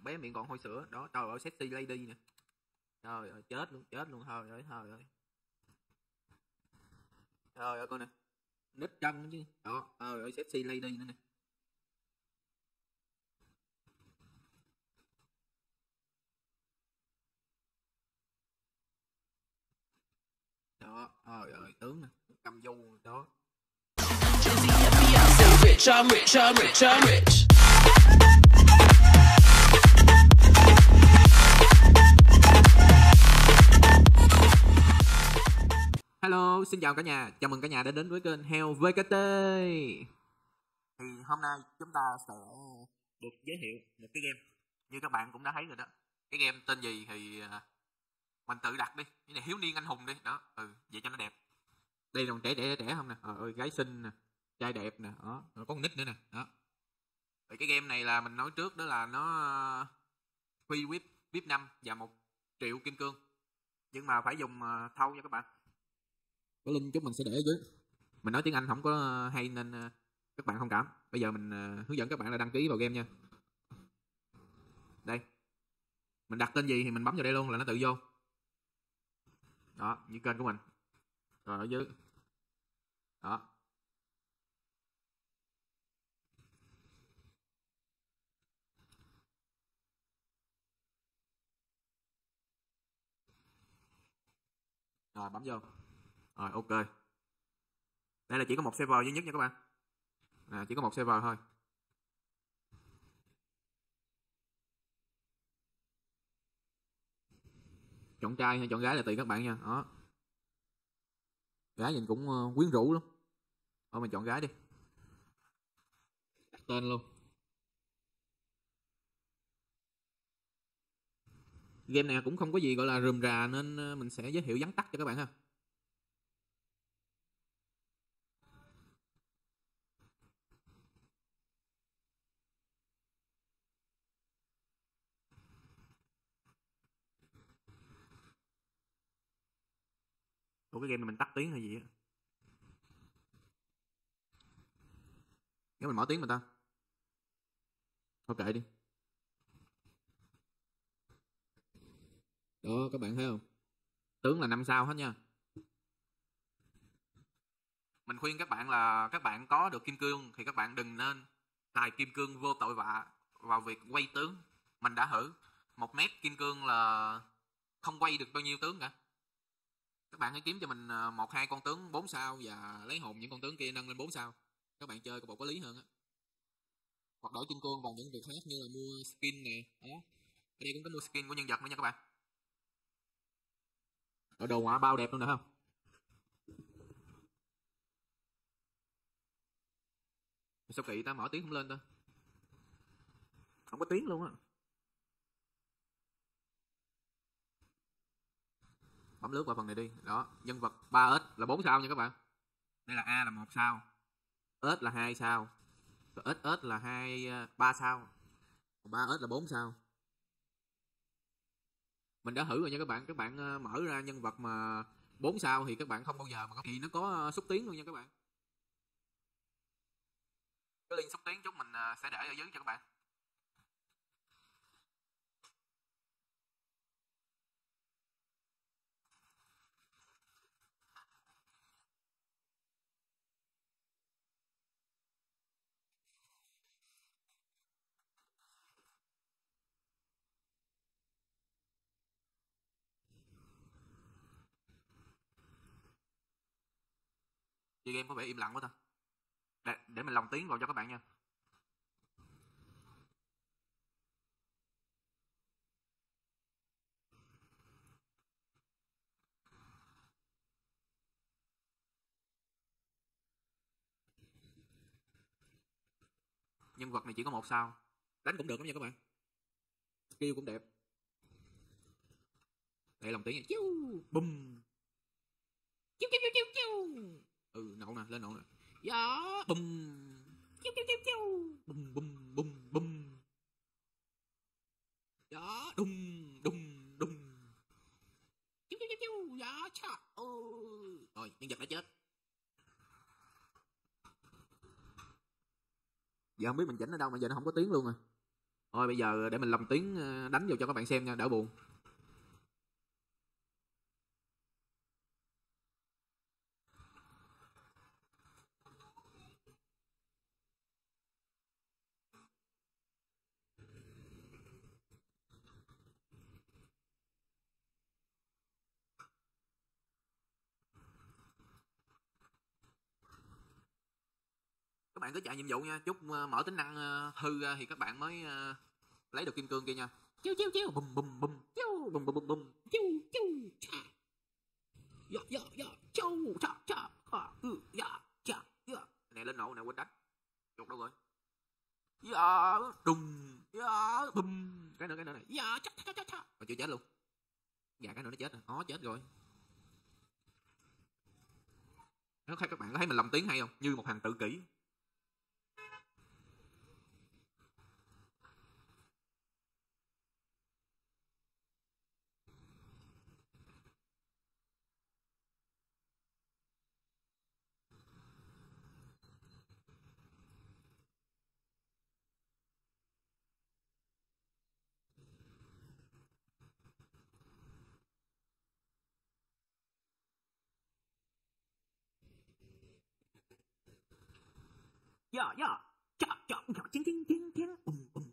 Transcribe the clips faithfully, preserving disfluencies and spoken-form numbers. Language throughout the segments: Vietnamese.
bé miệng còn hôi sữa đó. Trời ơi, sexy lady nè. Trời ơi, chết luôn, chết luôn. Thôi ơi, thôi ơi. Trời ơi, coi nè, nít chân chứ đó. Trời ơi, sexy lady nữa nè. Đó, trời ơi, tướng nè, cầm du đó. Rich, I'm rich, I'm rich, I'm rich. Hello, xin chào cả nhà, chào mừng cả nhà đã đến với kênh Heo vê kê tê. Thì hôm nay chúng ta sẽ được giới thiệu một cái game. Như các bạn cũng đã thấy rồi đó. Cái game tên gì thì mình tự đặt đi. Cái này Hiếu Niên Anh Hùng đi. Đó, ừ, vậy cho nó đẹp. Đây còn trẻ trẻ trẻ không nè. Ờ ơi, gái xinh nè, trai đẹp nè, đó, rồi có con nick nữa nè, đó. Rồi cái game này là mình nói trước đó là nó free vê i pê vê i pê năm và một triệu kim cương. Nhưng mà phải dùng thâu nha các bạn. Cái link chúng mình sẽ để ở dưới. Mình nói tiếng Anh không có hay nên các bạn thông cảm. Bây giờ mình hướng dẫn các bạn là đăng ký vào game nha. Đây. Mình đặt tên gì thì mình bấm vào đây luôn là nó tự vô. Đó, như kênh của mình. Rồi ở dưới. Đó. Rồi bấm vô. Rồi ok. Đây là chỉ có một server duy nhất nha các bạn. À, chỉ có một server thôi. Chọn trai hay chọn gái là tùy các bạn nha. Đó. Gái nhìn cũng quyến rũ lắm. Thôi mình chọn gái đi. Đặt tên luôn. Game này cũng không có gì gọi là rườm rà nên mình sẽ giới thiệu vắn tắt cho các bạn ha. Ủa cái game này mình tắt tiếng hay gì á? Nếu mình mở tiếng mà ta. Thôi kệ đi. Đó các bạn thấy không? Tướng là năm sao hết nha. Mình khuyên các bạn là các bạn có được kim cương thì các bạn đừng nên xài kim cương vô tội vạ vào việc quay tướng. Mình đã thử một mét kim cương là không quay được bao nhiêu tướng cả. Các bạn hãy kiếm cho mình một hai con tướng bốn sao và lấy hồn những con tướng kia nâng lên bốn sao. Các bạn chơi có bộ có lý hơn á. Hoặc đổi kim cương vào những việc khác như là mua skin nè. Đó. Ở đây cũng có mua skin của nhân vật nữa nha các bạn. Ở đồ họa bao đẹp luôn nè không? Sao kỳ ta, mở tiếng không lên ta? Không có tiếng luôn á. Bấm lướt qua phần này đi. Đó, nhân vật ba S là bốn sao nha các bạn. Đây là A là một sao. S là hai sao. Rồi ét ét là hai ba sao. ba S là bốn sao. Mình đã thử rồi nha các bạn. Các bạn mở ra nhân vật mà bốn sao thì các bạn không bao giờ mà có thì nó có xúc tiến luôn nha các bạn. Cái link xúc tiến chúng mình sẽ để ở dưới cho các bạn. Chơi game có vẻ im lặng quá ta. Để, để mình lồng tiếng vào cho các bạn nha. Nhân vật này chỉ có một sao. Đánh cũng được lắm nha các bạn. Skill cũng đẹp. Đây lồng tiếng nha. Chiu, bum. Chiu chiu chiu chiu. Ừ, nậu nè, lên nậu nè. Dạ, bum. Chiu chiu chiu chiu. Bum bum bum bum. Dạ, đùng đùng đùng. Chiu chiu chiu chiu. Dạ, cha. Ừ. Rồi, nhân vật đã chết. Giờ không biết mình chỉnh ở đâu mà giờ nó không có tiếng luôn à. Thôi bây giờ để mình lồng tiếng đánh vô cho các bạn xem nha, đỡ buồn. Các bạn cứ chạy nhiệm vụ nha, chút mở tính năng hư ra thì các bạn mới lấy được kim cương kia nha. Chiu chiu chiu bùm bùm bùm chiu bùm bùm bùm bùm chiu chiu cha. Dạ dạ dạ chiu cha cha. Ừ dạ cha dạ. Nè lên nổ nè, quên đánh. Chuột đâu rồi? Dạ đùng dạ bùm. Cái nữa cái nữa này. Dạ cha cha cha cha. Mà chưa chết luôn. Dạ cái nữa nó chết rồi. Ó chết rồi. Nó các bạn có thấy mình lồng tiếng hay không? Như một thằng tự kỷ. Dạ dạ cha cha cha ching ching ching ching bùm bùm.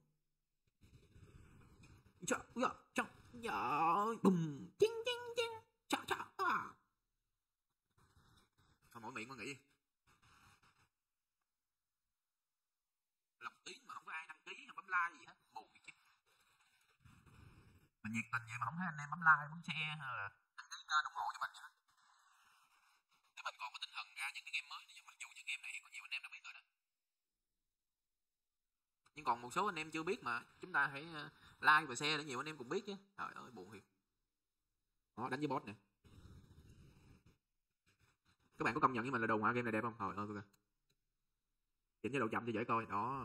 Cha dạ cha dạ bùm ching ching ching cha cha à. Thôi mỗi miệng mà nghĩ. Lọc tiếng mà không có ai đăng ký hay bấm like gì hết, buồn chứ. Mình nhiệt tình vậy mà không thấy anh em bấm like, bấm share hay là đăng ký kênh ủng hộ cho mình nha. Để mình còn có tinh thần ra những cái game mới, nhưng mặc dù những game này có nhiều anh em đã biết rồi đó. Nhưng còn một số anh em chưa biết mà chúng ta hãy like và share để nhiều anh em cùng biết chứ. Trời ơi buồn thiệt. Đó đánh với boss nè. Các bạn có công nhận với mình là đồ họa game này đẹp không? Trời ơi kìa. Chỉnh cái độ chậm cho dễ coi. Đó.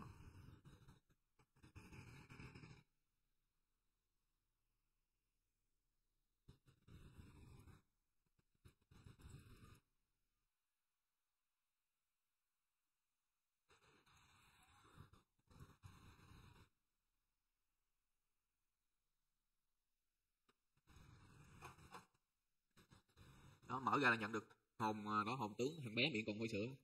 Đó mở ra là nhận được hồn đó, hồn tướng thằng bé miệng còn hôi sữa.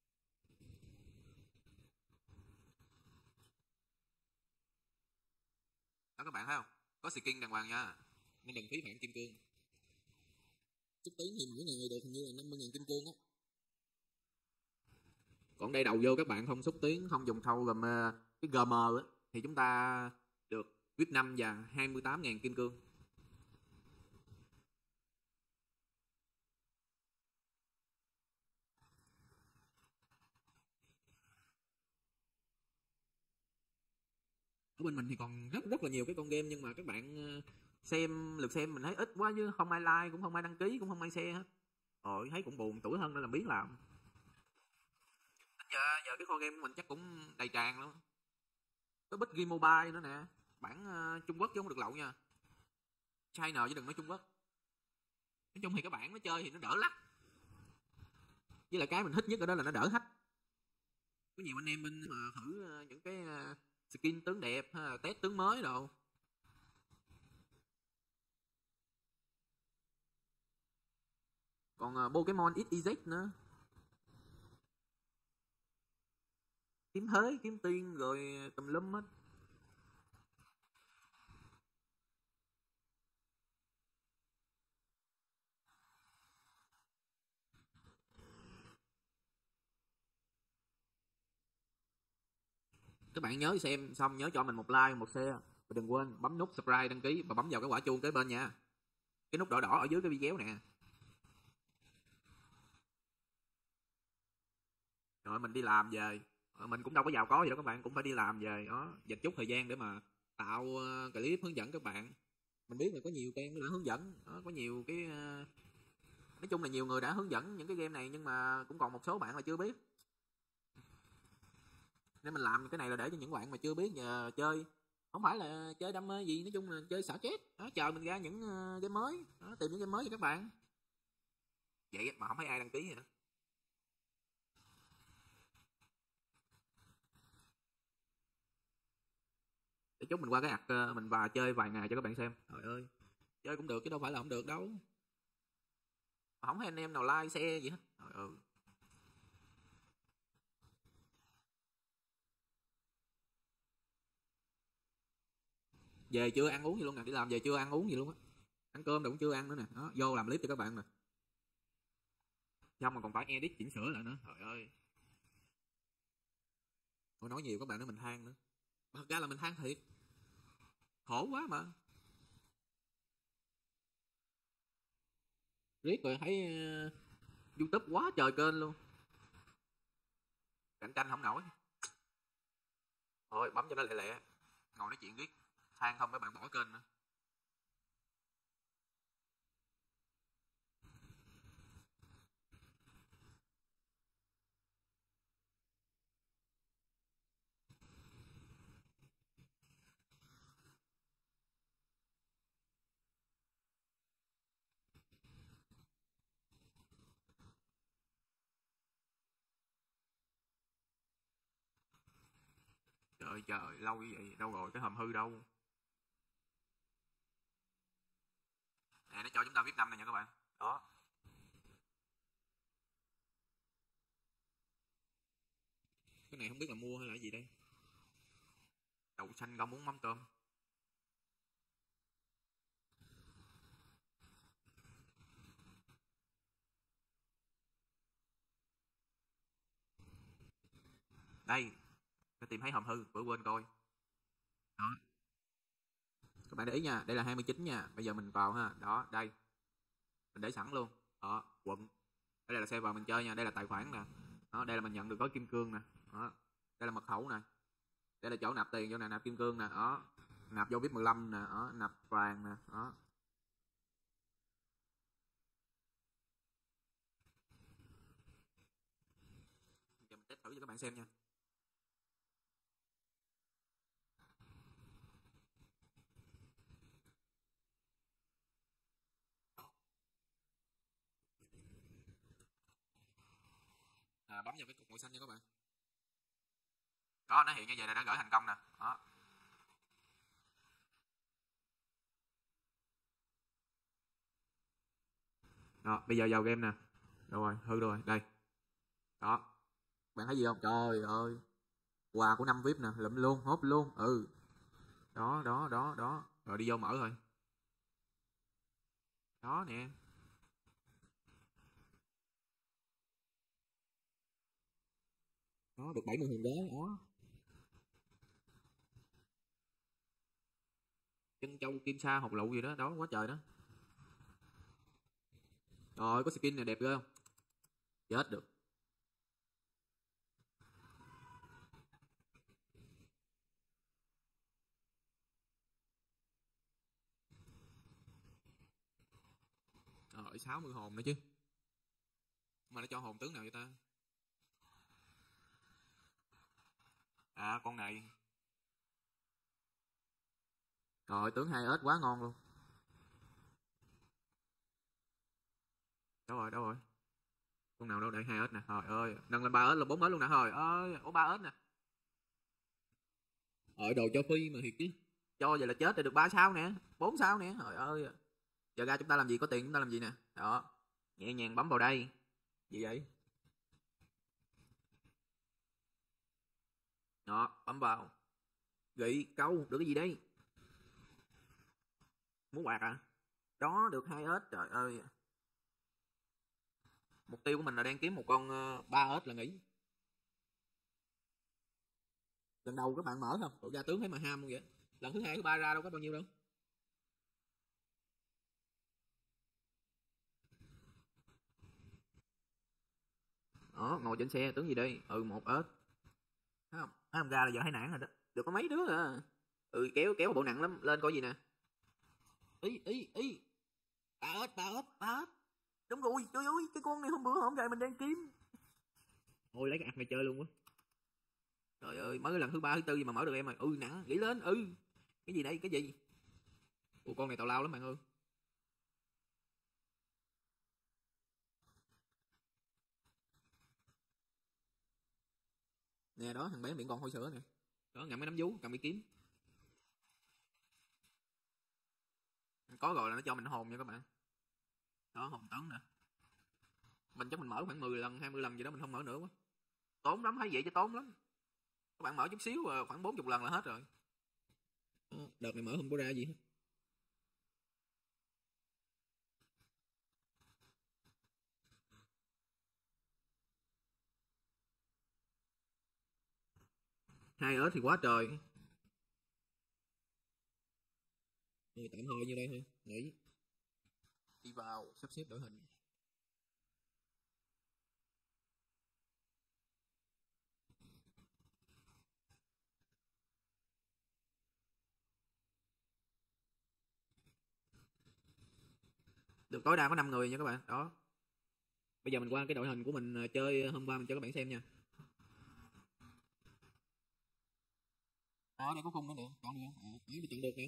Đó các bạn thấy không? Có skin đàng hoàng nha. Nên đừng phí phạm kim cương. Chút tiếng thì mỗi ngày được hình như là năm mươi nghìn kim cương á. Còn đây đầu vô các bạn không xúc tiến, không dùng thâu gồm cái giê em á, thì chúng ta được vê i pê năm và hai mươi tám nghìn kim cương. Ở bên mình thì còn rất rất là nhiều cái con game, nhưng mà các bạn xem lượt xem mình thấy ít quá, chứ không ai like, cũng không ai đăng ký, cũng không ai share hết. Rồi thấy cũng buồn, tuổi thân nên làm biến làm. Giờ giờ cái kho game của mình chắc cũng đầy tràn luôn. Có bích game mobile nữa nè, bản uh, Trung Quốc chứ không được lậu nha. China chứ đừng nói Trung Quốc. Nói chung thì các bạn nó chơi thì nó đỡ lắc. Với lại cái mình thích nhất ở đó là nó đỡ hack. Có nhiều anh em bên mà thử uh, những cái uh, skin tướng đẹp hay là test tướng mới đồ. Còn uh, Pokemon ích i dét nữa. Kiếm hới, kiếm tiên rồi tùm lum hết. Các bạn nhớ xem xong nhớ cho mình một like, một share. Và đừng quên bấm nút subscribe, đăng ký và bấm vào cái quả chuông kế bên nha. Cái nút đỏ đỏ ở dưới cái video nè. Rồi mình đi làm về, mình cũng đâu có giàu có gì đâu các bạn, cũng phải đi làm về đó, dành chút thời gian để mà tạo clip hướng dẫn các bạn. Mình biết là có nhiều kênh đã hướng dẫn đó, có nhiều cái nói chung là nhiều người đã hướng dẫn những cái game này, nhưng mà cũng còn một số bạn là chưa biết. Nên mình làm cái này là để cho những bạn mà chưa biết giờ chơi, không phải là chơi đam mê gì, nói chung là chơi xả chết đó, chờ mình ra những game mới đó, tìm những game mới cho các bạn. Vậy mà không thấy ai đăng ký nữa. Để chút mình qua cái ạc ờ, mình vào chơi vài ngày cho các bạn xem. Trời ơi, chơi cũng được chứ đâu phải là không được đâu. Không thấy anh em nào like xe gì hết. Trời ơi. Về chưa ăn uống gì luôn nè, đi làm về chưa ăn uống gì luôn á. Ăn cơm cũng chưa ăn nữa nè. Đó, vô làm clip cho các bạn nè. Xong mà còn phải edit chỉnh sửa lại nữa. Trời ơi. Thôi nói nhiều các bạn nói mình than nữa. Thật ra là mình than thiệt. Khổ quá mà. Riết rồi thấy uh, YouTube quá trời kênh luôn. Cạnh tranh không nổi. Thôi bấm cho nó lẹ lẹ. Ngồi nói chuyện riết. Than không mấy bạn bỏ kênh nữa. Trời trời, lâu như vậy, đâu rồi, cái hòm hư đâu. Nè, nó cho chúng ta viết năm này nha các bạn. Đó. Cái này không biết là mua hay là gì đây. Đậu xanh rau muống mắm tôm. Đây, tôi tìm thấy hòm hư, bữa quên coi. Đó. Các bạn để ý nha, đây là hai mươi chín nha. Bây giờ mình vào ha, đó, đây. Mình để sẵn luôn. Đó, quận. Đây là xe vào mình chơi nha, đây là tài khoản nè. Đó, đây là mình nhận được gói kim cương nè. Đó. Đây là mật khẩu nè. Đây là chỗ nạp tiền, chỗ này nạp kim cương nè. Đó. Nạp vô vip mười lăm nè, đó, nạp vàng nè, đó. Giờ mình test thử cho các bạn xem nha. À, bấm vào cái cục màu xanh nha các bạn. Đó, nó hiện như vậy là đã gửi thành công nè. Đó. Đó, bây giờ vào game nè. Đâu rồi, hư rồi, đây. Đó. Bạn thấy gì không? Trời ơi. Quà của năm vip nè, lụm luôn, hốt luôn. Ừ. Đó, đó, đó, đó. Rồi đi vô mở thôi. Đó nè. Đó, được bảy mươi hình ghế. Đó. Chân châu kim sa hột lựu gì đó, đó quá trời đó. Rồi, có skin này đẹp ghê không? Chết được. Rồi, sáu mươi hồn nữa chứ. Mà nó cho hồn tướng nào vậy ta? À, con này. Rồi, tướng hai ếch quá ngon luôn. Đâu rồi, đâu rồi? Con nào đâu, đây hai ếch nè. Trời ơi, nâng lên ba ếch là bốn ếch luôn nè. Trời ơi, ủa ba ếch nè. Rồi đồ cho phi mà thiệt chứ. Cho vậy là chết rồi, được ba sao nè, bốn sao nè. Trời ơi. Giờ ra chúng ta làm gì, có tiền chúng ta làm gì nè. Đó. Nhẹ nhàng bấm vào đây. Gì vậy? Đó, bấm vào. Gị câu, được cái gì đây? Muốn quạt à? Đó, được hai ếch, trời ơi. Mục tiêu của mình là đang kiếm một con uh, ba ếch là nghỉ. Lần đầu các bạn mở không? Tụi ra tướng thấy mà ham luôn vậy. Lần thứ hai thứ ba ra đâu có bao nhiêu đâu. Đó, ngồi trên xe tướng gì đây? Ừ, một ếch. Thấy không? Thấy không, ra là giờ thấy nản rồi đó. Được có mấy đứa à. Ừ, kéo kéo bộ nặng lắm. Lên coi gì nè. Ý ý ý. Ba ếch, ba ếch, ba ếch. Đúng rồi, trời ơi, cái con này hôm bữa hôm nay mình đang kiếm. Thôi lấy cái ạc này chơi luôn quá. Trời ơi, mới lần thứ ba thứ tư gì mà mở được em rồi. Ừ, nặng, nghĩ lên, ừ. Cái gì đây, cái gì? Ủa, con này tào lao lắm bạn ơi. Nè đó, thằng bé miệng còn hôi sữa nè. Đó, ngậm cái nắm vú, cầm cái kiếm. có rồi là nó cho mình hồn nha các bạn. Đó, hồn tấn nè. Mình chắc mình mở khoảng mười lần, hai mươi lần gì đó mình không mở nữa quá. Tốn lắm, thấy vậy chứ tốn lắm. Các bạn mở chút xíu khoảng bốn mươi lần là hết rồi. Đó, đợt này mở không có ra gì hết. Hai ớt thì quá trời. Rồi tạm thời như đây thôi, nghỉ. Đi vào sắp xếp đội hình. Được tối đa có năm người nha các bạn. Đó. Bây giờ mình qua cái đội hình của mình chơi hôm qua mình cho các bạn xem nha. Đó, đây có cung nữa nè, chọn nè. Ờ, đấy chọn được nè.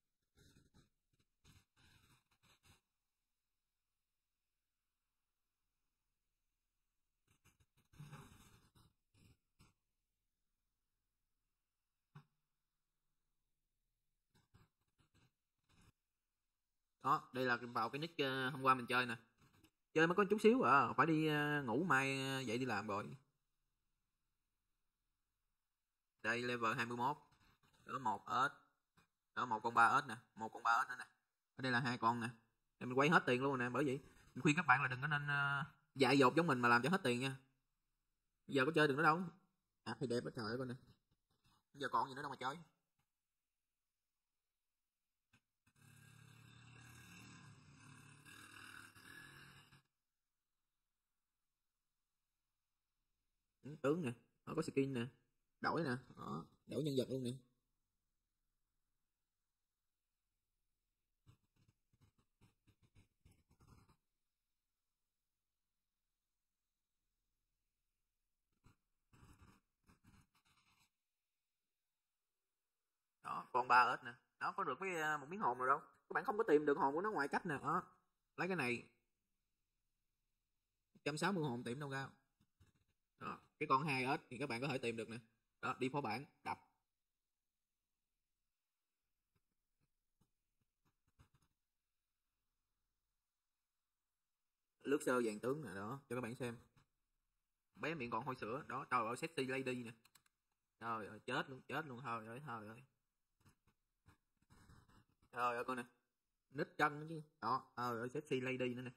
Đó, đây là vào cái nick uh, hôm qua mình chơi nè. Chơi mới có chút xíu à, phải đi uh, ngủ mai uh, dậy đi làm rồi. Đây level hai mươi mốt. Đó một ớt. Đó một con ba ớt nè, một con ba ớt nữa nè. Ở đây là hai con nè. Để mình quay hết tiền luôn nè, bởi vậy mình khuyên các bạn là đừng có nên uh, dại dột giống mình mà làm cho hết tiền nha. Giờ có chơi được nữa đâu. À thì đẹp hết trời ơi con nè. Giờ còn gì nữa đâu mà chơi. Tướng nè, nó có skin nè, đổi nè, đó, đổi nhân vật luôn nè. Đó, con ba ếch nè, đó có được cái một miếng hồn nào đâu, các bạn không có tìm được hồn của nó ngoài cách nè, đó, lấy cái này, một trăm sáu mươi hồn tìm đâu ra. Đó, cái con hai ếch thì các bạn có thể tìm được nè, đó, đi phó bản đập. Lướt sơ vàng tướng nè, đó cho các bạn xem. Bé miệng còn hôi sữa, đó trời ơi sexy lady nè, trời ơi chết luôn, chết luôn, thôi ơi thôi ơi, trời ơi con nè, nít chân chứ, đó trời ơi sexy lady nữa nè.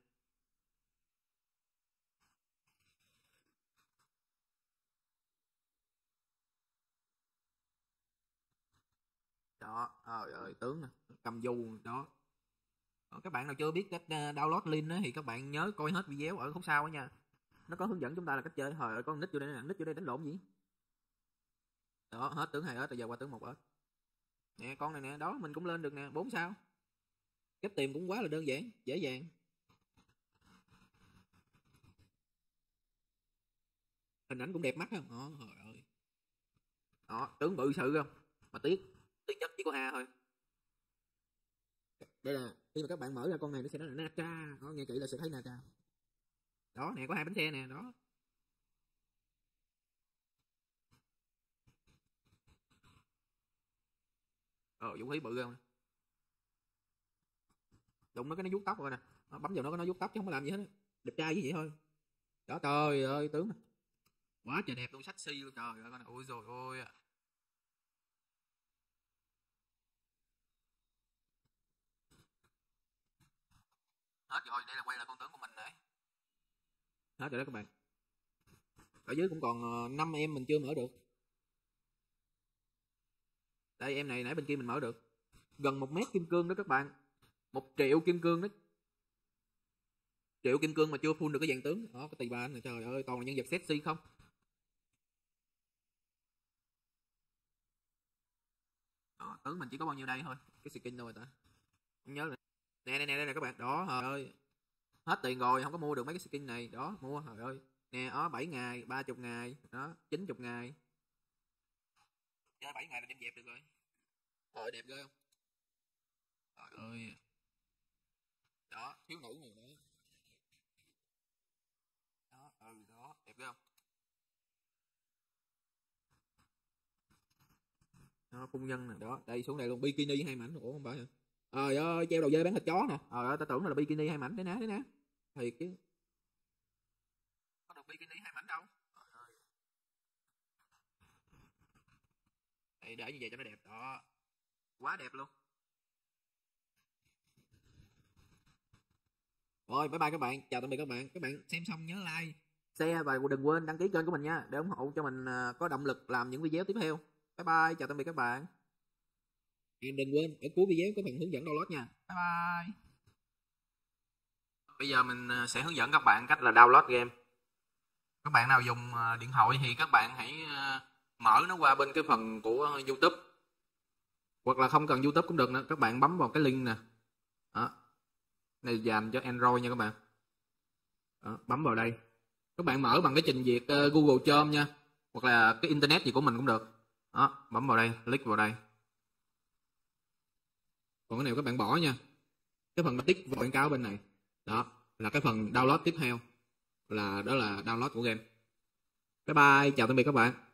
Đó trời ơi tướng nè, cầm dù đó. Đó, các bạn nào chưa biết cách download link á thì các bạn nhớ coi hết video ở khúc sau á nha, nó có hướng dẫn chúng ta là cách chơi. Hồi ơi con nít vô đây nè, nít vô đây đánh lộn gì. Đó hết tướng hai ớt rồi giờ qua tướng một ớt nè, con này nè, đó mình cũng lên được nè, bốn sao. Cách tìm cũng quá là đơn giản, dễ dàng. Hình ảnh cũng đẹp mắt không, đó trời ơi, đó tướng bự sự không, mà tiếc tiếc nhất chỉ có A thôi. Đây là khi mà các bạn mở ra con này nó sẽ nói là Natra, đó nghe kỹ là sẽ thấy Natra. Đó nè, có hai bánh xe nè, đó. Ờ vũ khí bự không, đụng nó cái nó vuốt tóc rồi nè, nó bấm vào nó nó vuốt tóc chứ không có làm gì hết, đẹp trai như vậy thôi. Đó trời ơi tướng này. Quá trời đẹp luôn, sexy luôn trời ơi con này, ôi rồi ôi. Hết rồi, đây là quay lại con tướng của mình đấy. Hết rồi đó các bạn. Ở dưới cũng còn năm em mình chưa mở được. Đây em này nãy bên kia mình mở được. Gần một mét kim cương đó các bạn. Một triệu kim cương đó. Triệu kim cương mà chưa full được cái dàn tướng. Đó cái tì ba này trời ơi toàn là nhân vật sexy không. Đó, tướng mình chỉ có bao nhiêu đây thôi. Cái skin đâu rồi ta. Không nhớ rồi. Nè nè nè đây nè các bạn. Đó trời ơi. Hết tiền rồi không có mua được mấy cái skin này. Đó mua trời ơi. Nè đó bảy ngày, ba mươi ngày, đó chín mươi ngày. Chơi bảy ngày là đem dẹp được rồi. Trời đẹp ghê không? Trời ơi. Đó, thiếu nữ này nữa. Đó, ừ đó, đẹp ghê không? Đó, phu nhân nè, đó, đây xuống đây luôn, bikini hai mảnh, ủa không phải hả? Trời ơi, treo đầu dê bán thịt chó nè. Trời ơi, ta tưởng là bikini hai mảnh, thế ná thế ná. Thiệt chứ. Có được bikini hai mảnh đâu. Trời ơi. Đây, để như vậy cho nó đẹp đó. Quá đẹp luôn. Rồi, bye bye các bạn, chào tạm biệt các bạn. Các bạn xem xong nhớ like, share và đừng quên đăng ký kênh của mình nha, để ủng hộ cho mình có động lực làm những video tiếp theo. Bye bye, chào tạm biệt các bạn. Em đừng quên ở cuối video có phần hướng dẫn download nha. Bye bye. Bây giờ mình sẽ hướng dẫn các bạn cách là download game. Các bạn nào dùng điện thoại thì các bạn hãy mở nó qua bên cái phần của YouTube, hoặc là không cần YouTube cũng được nữa, các bạn bấm vào cái link nè. Đó. Này dành cho Android nha các bạn. Đó, bấm vào đây. Các bạn mở bằng cái trình duyệt uh, Google Chrome nha, hoặc là cái internet gì của mình cũng được. Đó, bấm vào đây, click vào đây. Còn cái này các bạn bỏ nha. Cái phần mà tích vào quảng cáo bên này. Đó, là cái phần download tiếp theo. Là đó là download của game. Bye bye, chào tạm biệt các bạn.